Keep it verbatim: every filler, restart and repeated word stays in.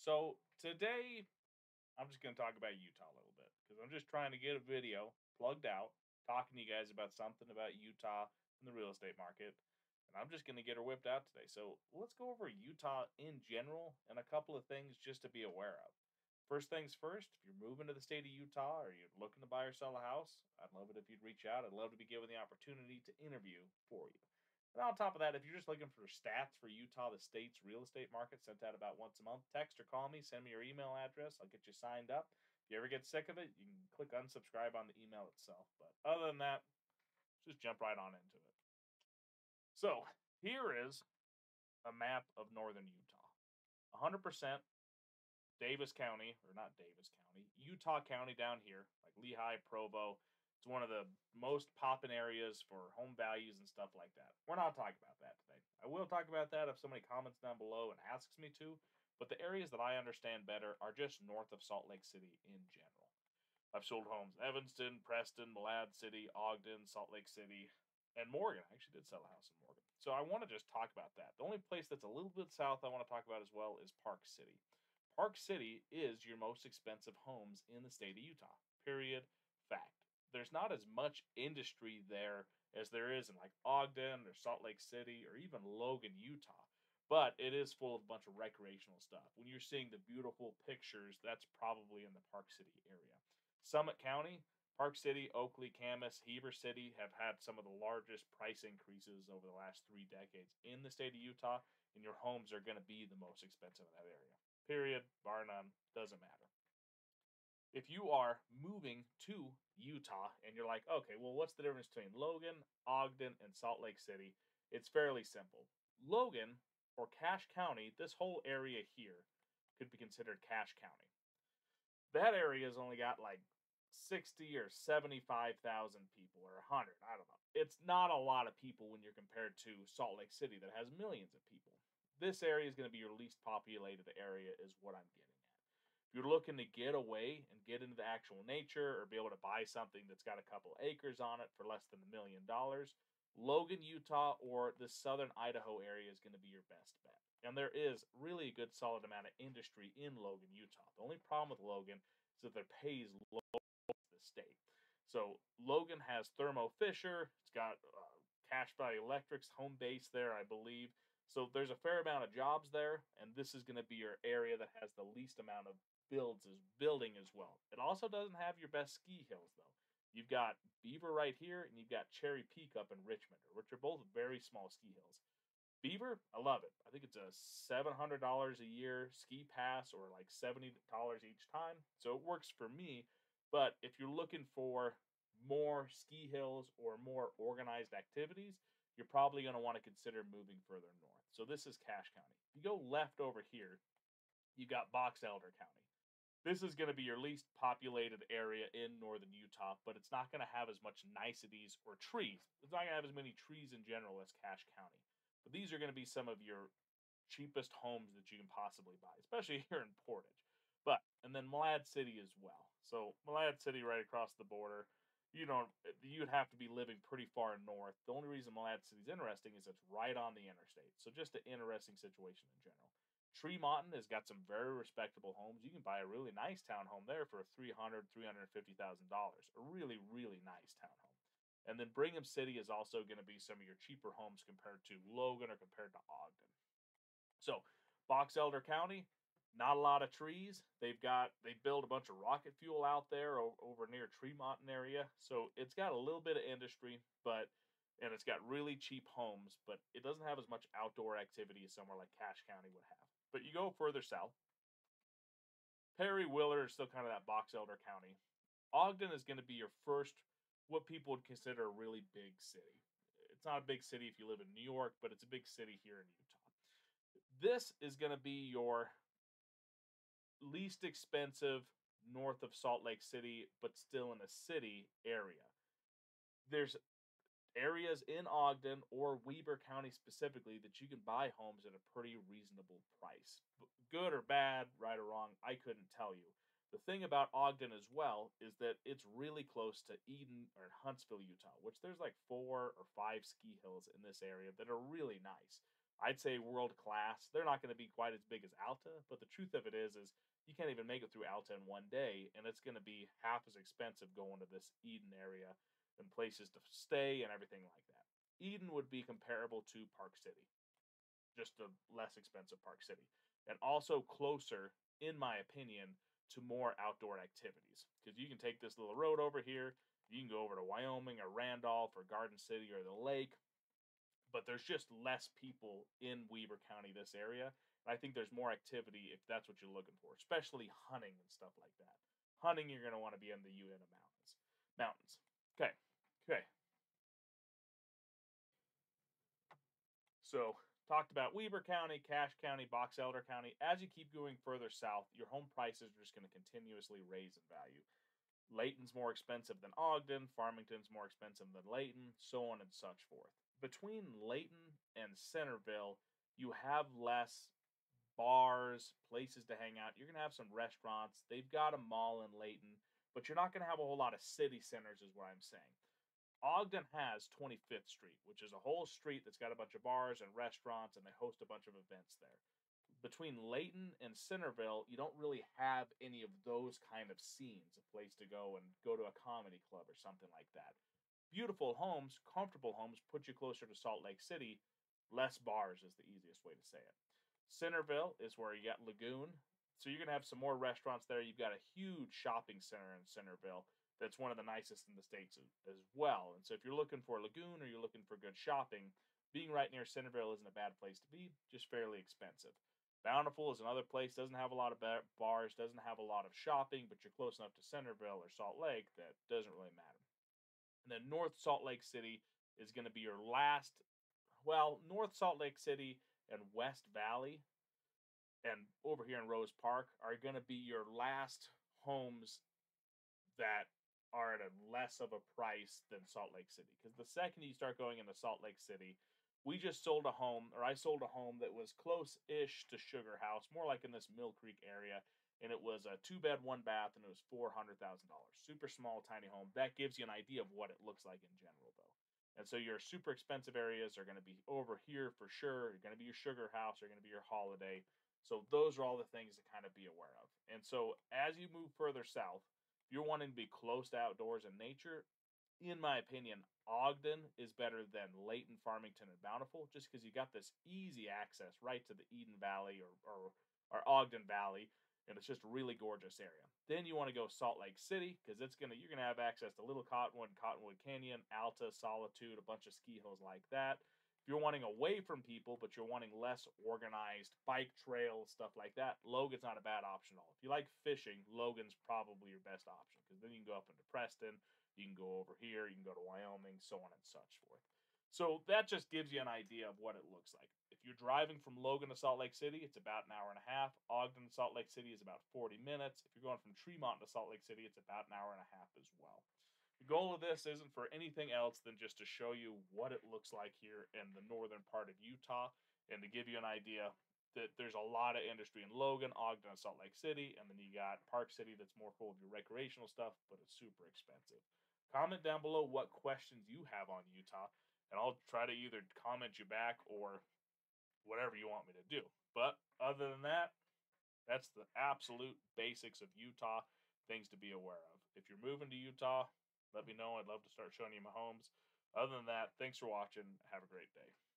So today, I'm just going to talk about Utah a little bit because I'm just trying to get a video plugged out, talking to you guys about something about Utah and the real estate market. And I'm just going to get her whipped out today. So let's go over Utah in general and a couple of things just to be aware of. First things first, if you're moving to the state of Utah or you're looking to buy or sell a house, I'd love it if you'd reach out. I'd love to be given the opportunity to interview for you. And on top of that, if you're just looking for stats for Utah, the state's real estate market, sent out about once a month, text or call me, send me your email address. I'll get you signed up. If you ever get sick of it, you can click unsubscribe on the email itself. But other than that, just jump right on into it. So here is a map of northern Utah. one hundred percent Davis County, or not Davis County, Utah County down here, like Lehigh, Provo. It's one of the most poppin' areas for home values and stuff like that. We're not talking about that today. I will talk about that if somebody comments down below and asks me to, but the areas that I understand better are just north of Salt Lake City in general. I've sold homes in Evanston, Preston, Malad City, Ogden, Salt Lake City, and Morgan. I actually did sell a house in Morgan. So I want to just talk about that. The only place that's a little bit south I want to talk about as well is Park City. Park City is your most expensive homes in the state of Utah. Period. Fact. There's not as much industry there as there is in like Ogden or Salt Lake City or even Logan, Utah. But it is full of a bunch of recreational stuff. When you're seeing the beautiful pictures, that's probably in the Park City area. Summit County, Park City, Oakley, Camas, Heber City have had some of the largest price increases over the last three decades in the state of Utah, and your homes are going to be the most expensive in that area. Period, bar none, doesn't matter. If you are moving to Utah and you're like, okay, well, what's the difference between Logan, Ogden, and Salt Lake City? It's fairly simple. Logan, or Cache County, this whole area here could be considered Cache County. That area's only got like sixty or seventy-five thousand people or one hundred, I don't know. It's not a lot of people when you're compared to Salt Lake City that has millions of people. This area is going to be your least populated area is what I'm getting at. If you're looking to get away and get into the actual nature or be able to buy something that's got a couple acres on it for less than a million dollars, Logan, Utah, or the southern Idaho area is going to be your best bet. And there is really a good solid amount of industry in Logan, Utah. The only problem with Logan is that their pay is low to the state. So Logan has Thermo Fisher. It's got uh, Cache Valley Electric's home base there, I believe. So there's a fair amount of jobs there, and this is going to be your area that has the least amount of builds as building as well. It also doesn't have your best ski hills though. You've got Beaver right here, and you've got Cherry Peak up in Richmond, which are both very small ski hills. Beaver, I love it. I think it's a seven hundred dollars a year ski pass or like seventy dollars each time. So it works for me. But if you're looking for more ski hills or more organized activities, you're probably going to want to consider moving further north. So this is Cache County. If you go left over here, you've got Box Elder County. This is going to be your least populated area in northern Utah, but it's not going to have as much niceties or trees. It's not going to have as many trees in general as Cache County. But these are going to be some of your cheapest homes that you can possibly buy, especially here in Portage. But, and then Malad City as well. So, Malad City right across the border. You don't, you'd have to be living pretty far north. The only reason Malad City is interesting is it's right on the interstate. So, just an interesting situation in general. Tremonton has got some very respectable homes. You can buy a really nice townhome there for three hundred thousand dollars, three hundred fifty thousand dollars. A really, really nice townhome. And then Brigham City is also going to be some of your cheaper homes compared to Logan or compared to Ogden. So, Box Elder County, not a lot of trees. They've got they build a bunch of rocket fuel out there over near Tremonton area. So it's got a little bit of industry, but and it's got really cheap homes, but it doesn't have as much outdoor activity as somewhere like Cache County would have. But you go further south, Perry Willard is still kind of that Box Elder County. Ogden is going to be your first, what people would consider a really big city. It's not a big city if you live in New York, but it's a big city here in Utah. This is going to be your least expensive north of Salt Lake City, but still in a city area. There's areas in Ogden or Weber County specifically that you can buy homes at a pretty reasonable price. Good or bad, right or wrong, I couldn't tell you. The thing about Ogden as well is that it's really close to Eden or Huntsville, Utah, which there's like four or five ski hills in this area that are really nice. I'd say world class. They're not going to be quite as big as Alta, but the truth of it is, is you can't even make it through Alta in one day, and it's going to be half as expensive going to this Eden area and places to stay and everything like that. Eden would be comparable to Park City, just a less expensive Park City, and also closer, in my opinion, to more outdoor activities. Because you can take this little road over here, you can go over to Wyoming or Randolph or Garden City or the lake, but there's just less people in Weber County, this area. And I think there's more activity if that's what you're looking for, especially hunting and stuff like that. Hunting, you're going to want to be in the Uinta Mountains. Mountains. Okay. Okay. So, talked about Weber County, Cache County, Box Elder County. As you keep going further south, your home prices are just going to continuously raise in value. Layton's more expensive than Ogden, Farmington's more expensive than Layton, so on and such forth. Between Layton and Centerville, you have less bars, places to hang out. You're going to have some restaurants. They've got a mall in Layton, but you're not going to have a whole lot of city centers, is what I'm saying. Ogden has twenty-fifth Street, which is a whole street that's got a bunch of bars and restaurants, and they host a bunch of events there. Between Layton and Centerville, you don't really have any of those kind of scenes, a place to go and go to a comedy club or something like that. Beautiful homes, comfortable homes, put you closer to Salt Lake City. Less bars is the easiest way to say it. Centerville is where you got Lagoon. So you're going to have some more restaurants there. You've got a huge shopping center in Centerville that's one of the nicest in the States as well. And so if you're looking for Lagoon or you're looking for good shopping, being right near Centerville isn't a bad place to be, just fairly expensive. Bountiful is another place, doesn't have a lot of bars, doesn't have a lot of shopping, but you're close enough to Centerville or Salt Lake that doesn't really matter. And then North Salt Lake City is going to be your last, well, North Salt Lake City and West Valley and over here in Rose Park are going to be your last homes that are at a less of a price than Salt Lake City. Because the second you start going into Salt Lake City, we just sold a home, or I sold a home that was close-ish to Sugar House, more like in this Mill Creek area, and it was a two-bed, one-bath, and it was four hundred thousand dollars. Super small, tiny home. That gives you an idea of what it looks like in general, though. And so your super expensive areas are going to be over here for sure. You're going to be your Sugar House. You're going to be your Holiday. So those are all the things to kind of be aware of. And so as you move further south, if you're wanting to be close to outdoors and nature, in my opinion, Ogden is better than Layton, Farmington, and Bountiful, just because you got this easy access right to the Eden Valley or, or, or Ogden Valley, and it's just a really gorgeous area. Then you want to go Salt Lake City, because it's gonna you're gonna have access to Little Cottonwood, Cottonwood Canyon, Alta, Solitude, a bunch of ski hills like that. If you're wanting away from people, but you're wanting less organized bike trails, stuff like that, Logan's not a bad option at all. If you like fishing, Logan's probably your best option, because then you can go up into Preston, you can go over here, you can go to Wyoming, so on and such forth. So that just gives you an idea of what it looks like. If you're driving from Logan to Salt Lake City, it's about an hour and a half. Ogden to Salt Lake City is about forty minutes. If you're going from Tremont to Salt Lake City, it's about an hour and a half as well. The goal of this isn't for anything else than just to show you what it looks like here in the northern part of Utah and to give you an idea that there's a lot of industry in Logan, Ogden, and Salt Lake City, and then you got Park City that's more full of your recreational stuff, but it's super expensive. Comment down below what questions you have on Utah, and I'll try to either comment you back or whatever you want me to do. But other than that, that's the absolute basics of Utah, things to be aware of. If you're moving to Utah, let me know. I'd love to start showing you my homes. Other than that, thanks for watching. Have a great day.